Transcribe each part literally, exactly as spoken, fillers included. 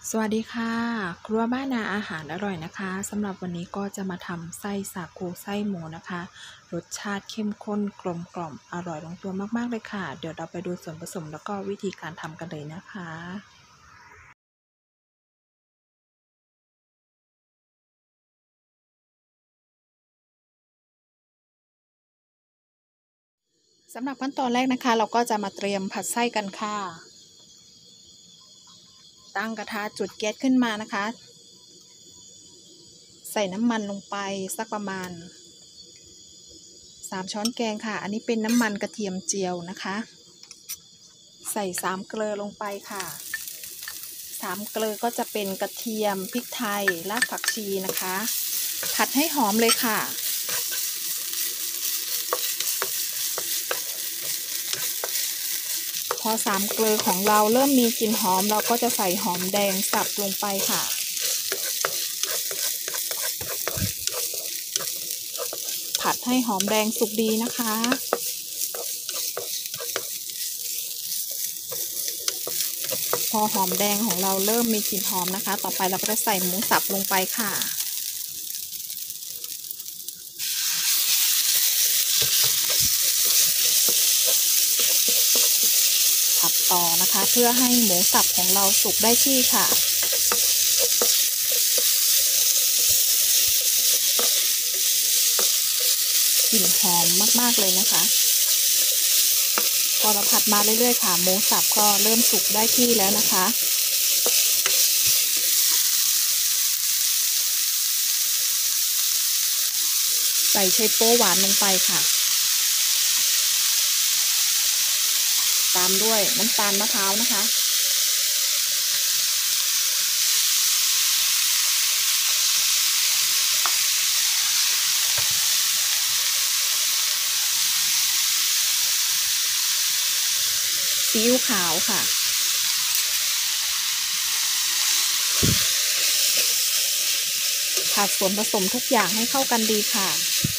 สวัสดีค่ะครัวบ้านนาอาหารอร่อยนะคะสำหรับวันนี้ก็จะมาทำไส้สาคูไส้หมูนะคะรสชาติเข้มข้นกลมกล่อมอร่อยลงตัวมากๆเลยค่ะเดี๋ยวเราไปดูส่วนผสมแล้วก็วิธีการทำกันเลยนะคะสำหรับขั้นตอนแรกนะคะเราก็จะมาเตรียมผัดไส้กันค่ะตั้งกระทะจุดแก๊สขึ้นมานะคะใส่น้ำมันลงไปสักประมาณสามช้อนแกงค่ะอันนี้เป็นน้ำมันกระเทียมเจียวนะคะใส่สามเกลือลงไปค่ะสามเกลือก็จะเป็นกระเทียมพริกไทยรากผักชีนะคะผัดให้หอมเลยค่ะพอสามเกลือของเราเริ่มมีกลิ่นหอมเราก็จะใส่หอมแดงสับลงไปค่ะผัดให้หอมแดงสุกดีนะคะพอหอมแดงของเราเริ่มมีกลิ่นหอมนะคะต่อไปเราก็จะใส่หมูสับลงไปค่ะผัดต่อนะคะเพื่อให้หมูสับของเราสุกได้ที่ค่ะกลิ่นหอมมากๆเลยนะคะพอเราผัดมาเรื่อยๆค่ะหมูสับก็เริ่มสุกได้ที่แล้วนะคะใส่ไชโป๊หวานลงไปค่ะตามด้วยน้ำตาลมะพร้าวนะคะซีอิ๊วขาวค่ะผัดส่วนผสมทุกอย่างให้เข้ากันดีค่ะ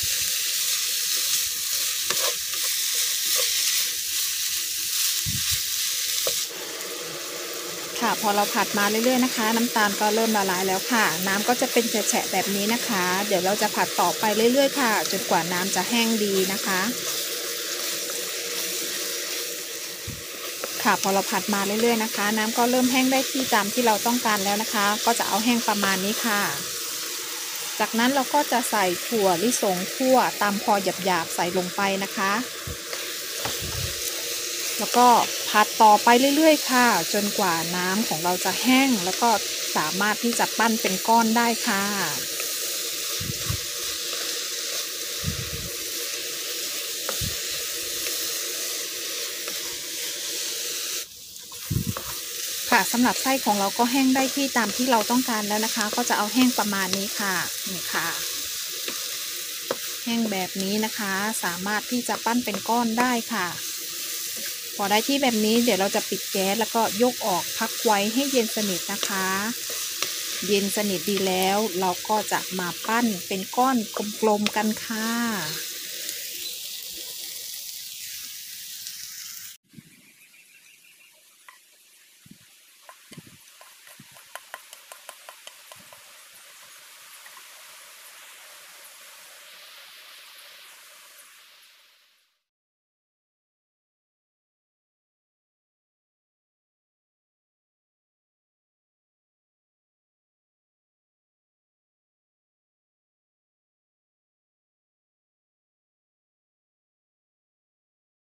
ค่ะพอเราผัดมาเรื่อยๆนะคะน้ำตาลก็เริ่มละลายแล้วค่ะน้ำก็จะเป็นแฉะๆแบบนี้นะคะเดี๋ยวเราจะผัดต่อไปเรื่อยๆค่ะจนกว่าน้ำจะแห้งดีนะคะค่ะพอเราผัดมาเรื่อยๆนะคะน้ำก็เริ่มแห้งได้ที่ตามที่เราต้องการแล้วนะคะก็จะเอาแห้งประมาณนี้ค่ะจากนั้นเราก็จะใส่ถั่วลิสงคั่วตามพอหยาบๆใส่ลงไปนะคะแล้วก็ผัดต่อไปเรื่อยๆค่ะจนกว่าน้ำของเราจะแห้งแล้วก็สามารถที่จะปั้นเป็นก้อนได้ค่ะค่ะสำหรับไส้ของเราก็แห้งได้ที่ตามที่เราต้องการแล้วนะคะก็จะเอาแห้งประมาณนี้ค่ะนี่ค่ะแห้งแบบนี้นะคะสามารถที่จะปั้นเป็นก้อนได้ค่ะพอได้ที่แบบนี้เดี๋ยวเราจะปิดแก๊สแล้วก็ยกออกพักไว้ให้เย็นสนิทนะคะเย็นสนิทดีแล้วเราก็จะมาปั้นเป็นก้อนกลมๆกันค่ะ